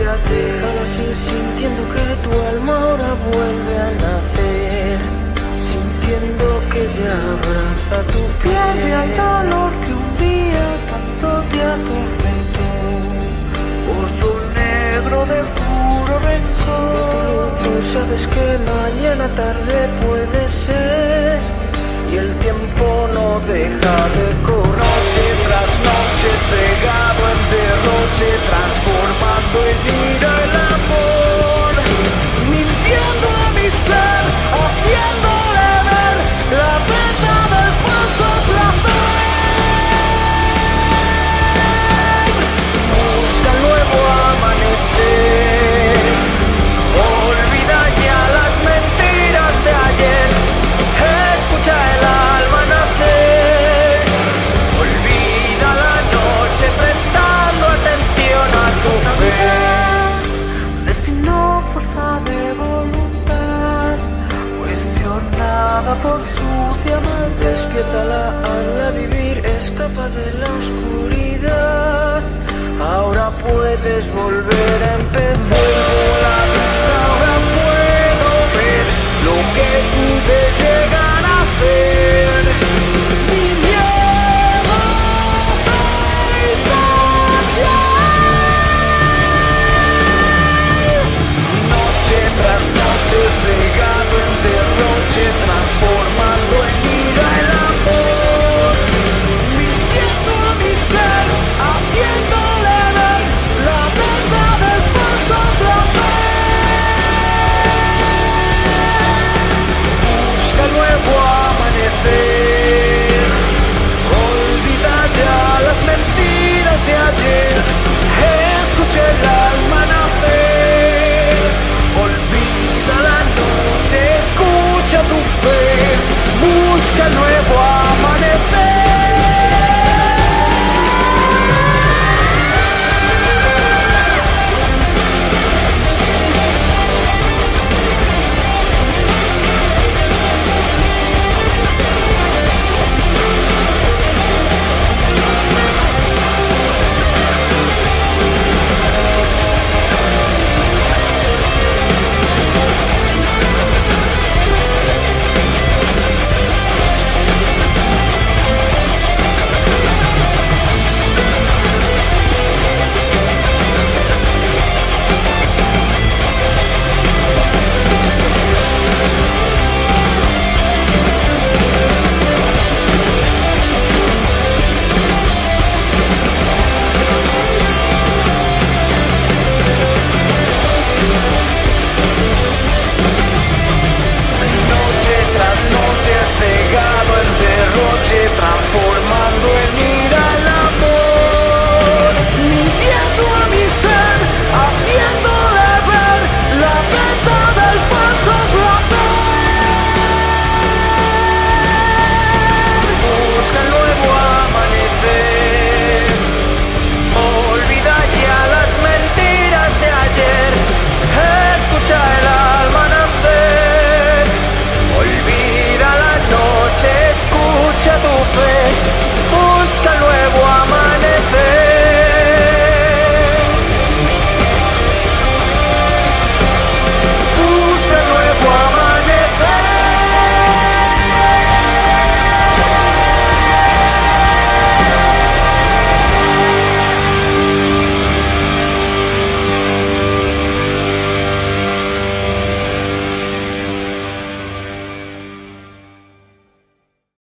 ayer. Déjalas ir sintiendo que tu alma ahora vuelve a nacer, sintiendo que ya abraza tu piel y al dolor que un día tanto te atormentó. Pozo negro de puro rencor. Tú sabes que mañana tarde puede ser, y el tiempo no deja de correr. Noche tras noche pegado en derroche, transformando en ira el amor, mintiendo a mi ser, haciéndole ver la verdad del falso placer. Busca el nuevo amanecer, olvida ya las mentiras de ayer, escucha el alma nacer, olvida la noche prestando atención a tu fe. Destino, fuerza de voluntad, cuestionada por sucia mal. Despiértala al vivir, escapa de la oscuridad. Ahora puedes volver a empezar. Vuelvo la vista, ahora puedo ver lo que pude llegar a ser. Mi miedo se cambia. Noche tras noche pegado en derroche, transformando en ira el amor, mintiendo a mi ser, haciéndole ver la verdad del falso placer. Busca el nuevo amanecer, olvida ya las mentiras de ayer, escucha el alma nacer, olvida la noche, escucha tu fe, busca el nuevo